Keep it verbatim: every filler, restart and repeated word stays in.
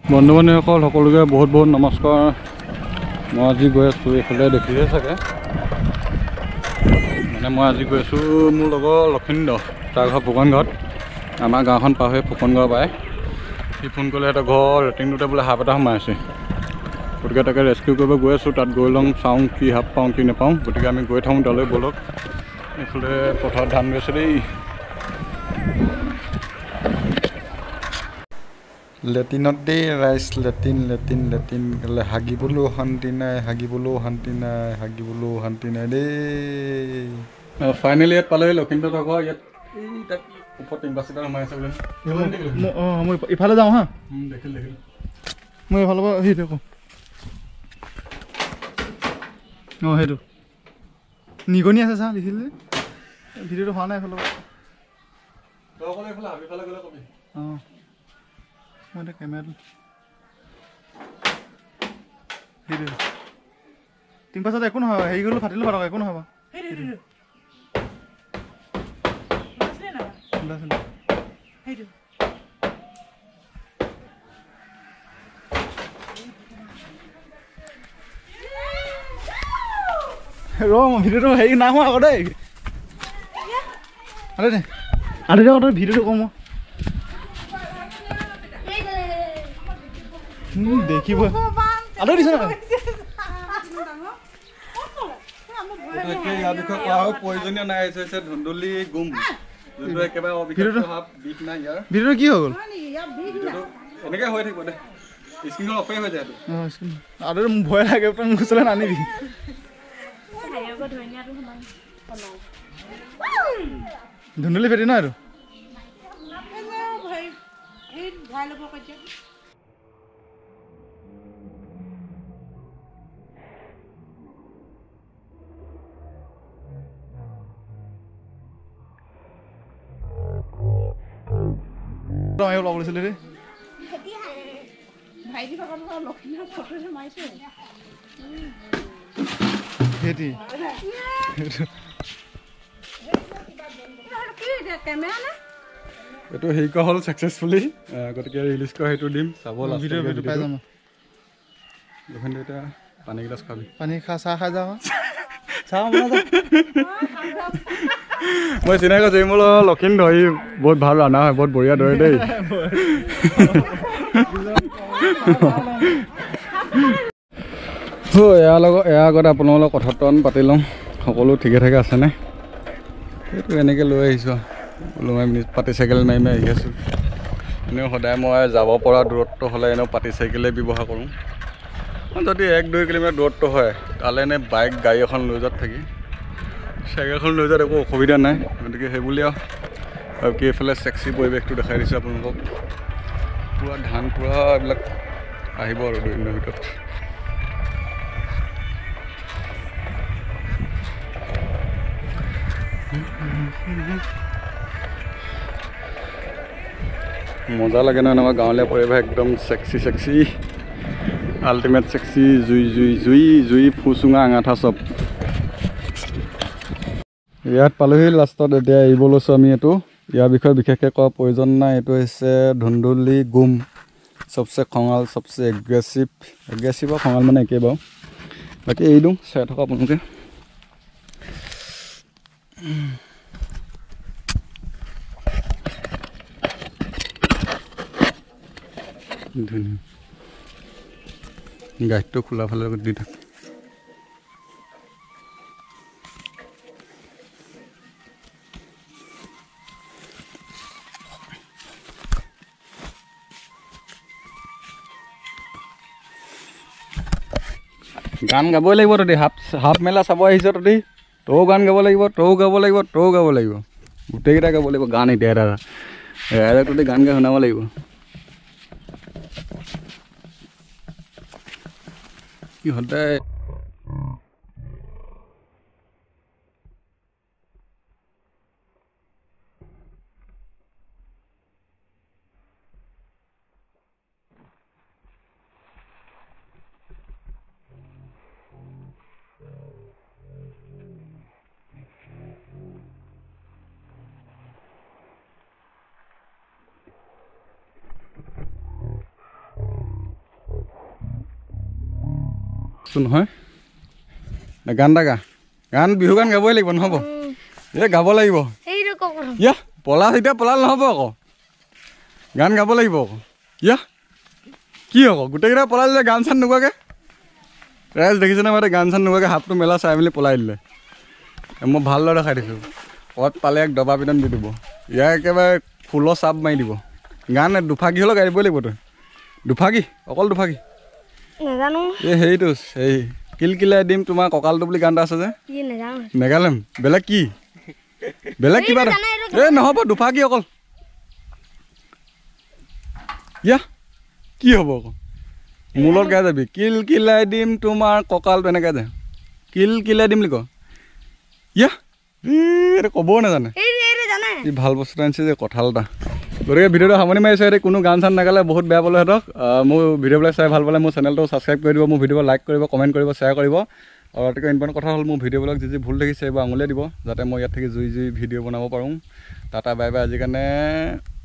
বন্ধু বান্ধৱীসকল সকলোকে বহুত বহুত নমস্কাৰ। মই আজি গৈ আছোঁ এইফালে দেখিছে চাগে, মানে মই আজি গৈ আছোঁ মোৰ লগৰ লক্ষিন্দৰ, তাৰ ঘৰ ফুকন গাঁৱত। আমাৰ গাঁওখন পাৰ হৈ ফুকন গাঁও পায়। সি ফোন কৰিলে সিহঁতৰ ঘৰ লেট্ৰিনটোতে বোলে সাপ এটা সোমাই আছে, গতিকে তাকে ৰেস্কিউ কৰিব গৈ আছোঁ। তাত গৈ লওঁ, চাওঁ কি সাপ পাওঁ কি নাপাওঁ। গতিকে আমি গৈ থাকোঁ তালৈ, ব'লক। এইফালে পথাৰত ধান গৈছে দেই। লেট্ৰিনত দেই ৰাইচ, লেট্ৰিন লেট্ৰিন লেট্ৰিন গ'লে হাগিবলৈও শান্তি নাই, হাগিবলৈও শান্তি নাই, হাগিবলৈও শান্তি নাই দেই। ফাইনেলি ইয়াত পালেহি লক্ষিন্দৰ ঘৰ। ইয়াত এই তাত ওপৰত টিংপাচ এটা সোমাই আছে বোলে। অঁ মই ইফালে যাওঁ হা। দেখিল দেখিল মই এইফালৰ পৰা সেইটো কওঁ। অঁ সেইটো নিগনি আছে চা, দেখিলে ভিডিঅ'টো হোৱা নাই এইফালৰ পৰা। অঁ মই এতিয়া কেমেৰাটো সেইটো টিংপাছত একো নহয়, হেৰি কৰিলোঁ ফাটিলোঁ ফাটক, একো নহয় বাৰু। ৰ মই ভিডিঅ'টো হেৰি নাই হোৱা আকৌ দেই। আৰে দে আৰে দে তই ভিডিঅ'টো কওঁ মই দেখিব আদৰ দিছে নহয়। ইয়াৰ বিষয়ে কোৱা হয় প্ৰয়োজনীয় নাই, হৈছে ধুন্দুলি গুম, যোনটো একেবাৰে অবিষাক্ত সাপ, বিষ নাই ইয়াৰ। ভিডিঅ'টো কি হৈ গ'ল? ভিডিঅ'টো এনেকৈ হৈ থাকিব দে, স্ক্ৰীণখন অফেই হৈ যায়। আদৰ মোৰ ভয় লাগে, তই মোৰ ওচৰলৈ নানিবি। ধুন্দুলি ফেটি ন এইটো? ওলাব লৈছিলে দেই। খেতি এইটো হেৰি কৰা হ'ল ছাকচেছফুলি, গতিকে ৰিলিজ কৰা সেইটো দিম, চাব। ভিডিঅ' ভিডিঅ' পাই যাম। লক্ষিন্দৰ এতিয়া পানী গিলাচ খাবি। পানী খা, চাহ খাই যাওঁ। চাহ মই চিনাকি কৰিছোঁ, মোৰ লক্ষিন্দৰ, সি বহুত ভাল ৰান্ধা হয়, বহুত বঢ়িয়া ধৰে দেই। এয়াৰ লগত এয়াৰ আগতে আপোনালোকৰ লগত কথাটো পাতি লওঁ, সকলো ঠিকে ঠাকে আছেনে? সেইটো এনেকৈ লৈ আহিছোঁ, বোলো মই পাতি চাইকেল মাৰি মাৰি আহি আছোঁ। এনেও সদায় মই যাব পৰা দূৰত্ব হ'লে এনেও পাতি চাইকেলেই ব্যৱহাৰ কৰোঁ। যদি এক দুই কিলোমিটাৰ দূৰত্ব হয়, তালৈ এনে বাইক গাড়ী এখন লৈ যোৱাত থাকি চাইকেলখন লৈ যোৱাত একো অসুবিধা নাই। গতিকে সেইবুলি আৰু কি এইফালে ছেক্সি পৰিৱেশটো দেখাই দিছোঁ আপোনালোকক। পূৰা ধান, পূৰা এইবিলাক আহিব আৰু দুদিনৰ ভিতৰত। মজা লাগে নহয় এনেকুৱা গাঁৱলীয়া পৰিৱেশ, একদম ছেক্সি ছেক্সি, আল্টিমেট ছেক্সি, জুই জুই জুই জুই ফুচুঙা আঙাঠা চব। ইয়াত পালোহি লাষ্টত, এতিয়া এৰিব লৈছোঁ আমি। এইটো ইয়াৰ বিষয়ে বিশেষকৈ কোৱাৰ প্ৰয়োজন নাই। এইটো হৈছে ধুন্দুলি গুম, চবচে খঙাল, চবচে এগ্ৰেছিভ। এগ্ৰেছিভ আৰু খঙাল মানে একেই বাৰু। বাকী এৰি দিওঁ, চাই থকা আপোনালোকে। ধুনীয়া গাড়ীটো খোলা ফালে দি থাক। গান গাবই লাগিব তহঁতি, হাফ হাফ মেলা চাব আহিছ তহঁতি, তয়ো গান গাব লাগিব, তয়ো গাব লাগিব, তয়ো গাব লাগিব, গোটেইকেইটা গাব লাগিব গান। এতিয়া এটা ৰাইজক তহঁতি গান গাই শুনাব লাগিব। কি সদায় কওকচোন নহয় গান এটা গা গান বিহু গান গাবই লাগিব নহ'ব এই গাব লাগিব ইয়া পলা এতিয়া পলাল নহ'ব আকৌ গান গাব লাগিব আকৌ ইয়া কি আকৌ গোটেইকেইটা পলাই দিলে গান চান নোগোৱাকৈ ৰাইজ দেখিছেনে মই গান চান নোগোৱাকৈ হাতটো মেলা চাই মেলি পলাই দিলে মই ভালদৰে দেখাই দিছোঁ ক'ত পালে এক দবা পিটন দি দিব ইয়াৰ একেবাৰে ফুলৰ চাপ মাৰি দিব গান দুফাকি হ'লেও গাই দিবই লাগিব তই দুফাকি অকল দুফাকি নাজানো এই হেৰিটো এই কিলকিলাই দিম তোমাৰ কঁকালটো বুলি গান এটা আছে যে নেগালেম বেলেগ কি বেলেগ কিবা এটা এই নহ'ব দুফাকি অকল ইয়া কি হ'ব আকৌ মূলত গাই যাবি কিলকিলাই দিম তোমাৰ কঁকালটো এনেকৈ যায় কিলকিলাই দিম বুলি ক ইয়া এইটো ক'বও নাজানে ই ভাল বস্তু এটা আনিছে যে কঁঠাল এটা গতিকে ভিডিঅ'টো সামৰণি মাৰিছোঁ এতিয়া কোনো গান চান নাগালে বহুত বেয়া পালোঁ সিহঁতক মোৰ ভিডিঅ'বিলাক চাই ভাল পালে মোৰ চেনেলটো ছাবস্ক্ৰাইব কৰি দিব মোৰ ভিডিঅ' লাইক কৰিব কমেণ্ট কৰিব শ্বেয়াৰ কৰিব আৰু আটাইতকৈ ইম্পৰ্টেণ্ট কথা হ'ল মোৰ ভিডিঅ'বিলাক যি যি ভুল দেখিছে এইবোৰ আঙুলিয়াই দিব যাতে মই ইয়াত থাকি জুই জুই ভিডিঅ' বনাব পাৰোঁ টাটা বাই বাই আজিৰ কাৰণে